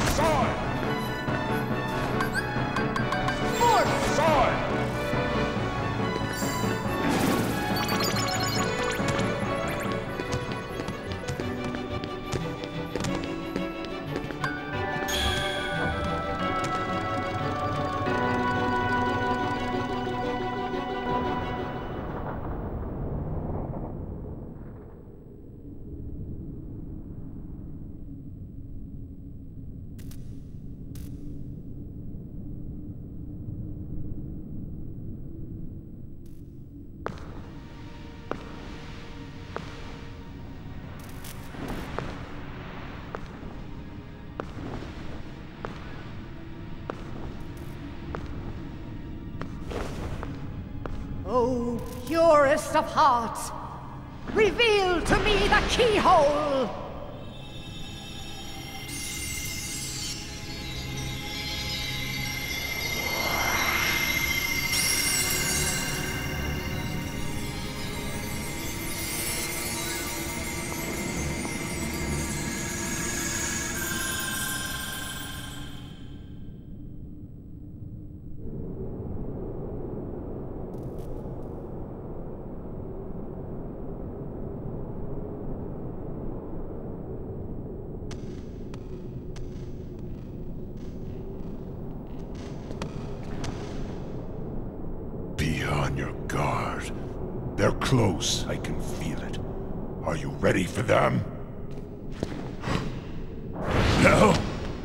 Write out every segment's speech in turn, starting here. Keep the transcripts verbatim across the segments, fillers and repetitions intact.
Sword! More sword! O purest of hearts, reveal to me the keyhole! Be on your guard. They're close, I can feel it. Are you ready for them? No?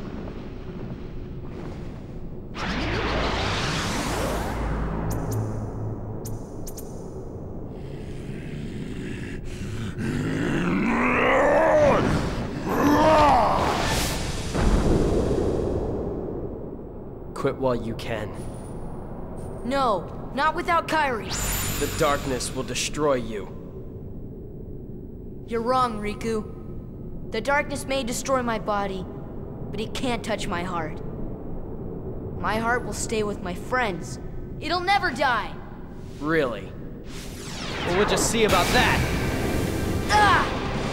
Quit while you can. No, not without Kairi. The darkness will destroy you. You're wrong, Riku. The darkness may destroy my body, but it can't touch my heart. My heart will stay with my friends. It'll never die. Really? Well, we'll just see about that. Ah!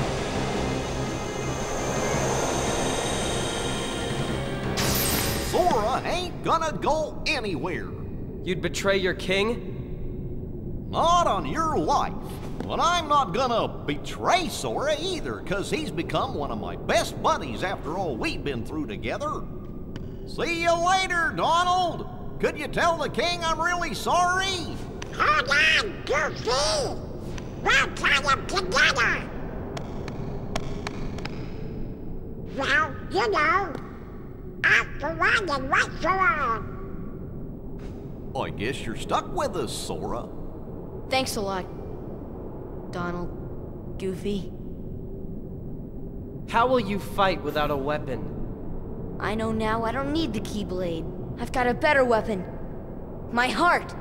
Sora ain't gonna go anywhere. You'd betray your king? Not on your life. But I'm not gonna betray Sora either, cause he's become one of my best buddies after all we've been through together. See you later, Donald. Could you tell the king I'm really sorry? Hold on, Goofy! We'll try them together! Well, you know, out for one and right for all. I guess you're stuck with us, Sora. Thanks a lot, Donald. Goofy. How will you fight without a weapon? I know now I don't need the Keyblade. I've got a better weapon. My heart!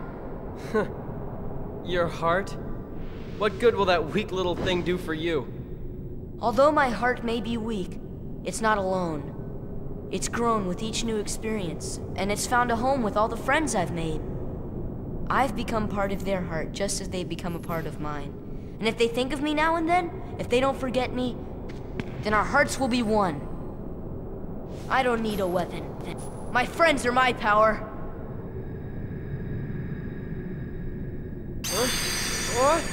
Your heart? What good will that weak little thing do for you? Although my heart may be weak, it's not alone. It's grown with each new experience, and it's found a home with all the friends I've made. I've become part of their heart just as they've become a part of mine. And if they think of me now and then, if they don't forget me, then our hearts will be one. I don't need a weapon. My friends are my power. Huh? What?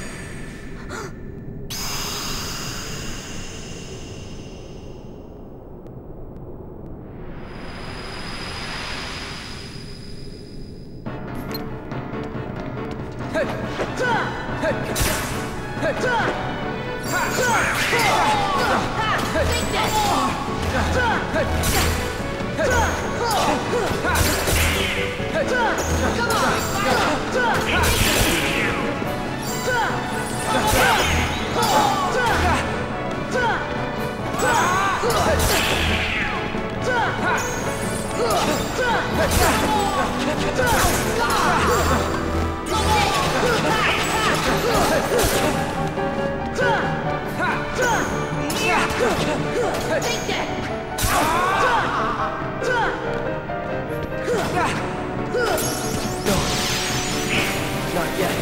Not yet.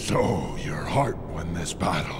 So, your heart won this battle.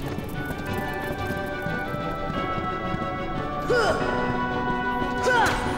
Huh!